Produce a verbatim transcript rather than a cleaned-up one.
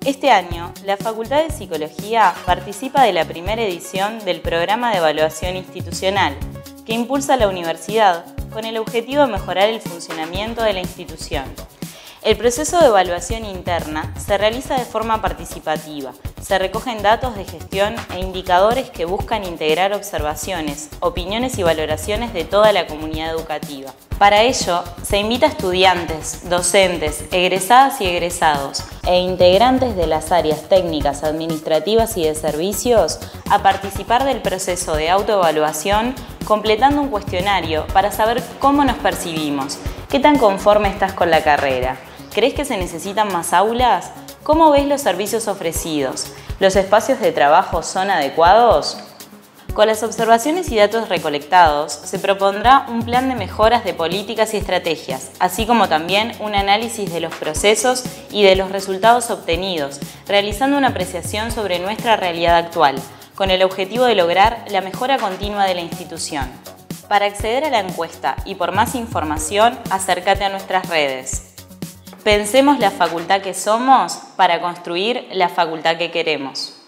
Este año, la Facultad de Psicología participa de la primera edición del Programa de Evaluación Institucional, que impulsa la universidad con el objetivo de mejorar el funcionamiento de la institución. El proceso de evaluación interna se realiza de forma participativa. Se recogen datos de gestión e indicadores que buscan integrar observaciones, opiniones y valoraciones de toda la comunidad educativa. Para ello, se invita a estudiantes, docentes, egresadas y egresados e integrantes de las áreas técnicas, administrativas y de servicios a participar del proceso de autoevaluación completando un cuestionario para saber cómo nos percibimos, qué tan conforme estás con la carrera. ¿Crees que se necesitan más aulas? ¿Cómo ves los servicios ofrecidos? ¿Los espacios de trabajo son adecuados? Con las observaciones y datos recolectados, se propondrá un plan de mejoras de políticas y estrategias, así como también un análisis de los procesos y de los resultados obtenidos, realizando una apreciación sobre nuestra realidad actual, con el objetivo de lograr la mejora continua de la institución. Para acceder a la encuesta y por más información, acércate a nuestras redes. Pensemos la facultad que somos para construir la facultad que queremos.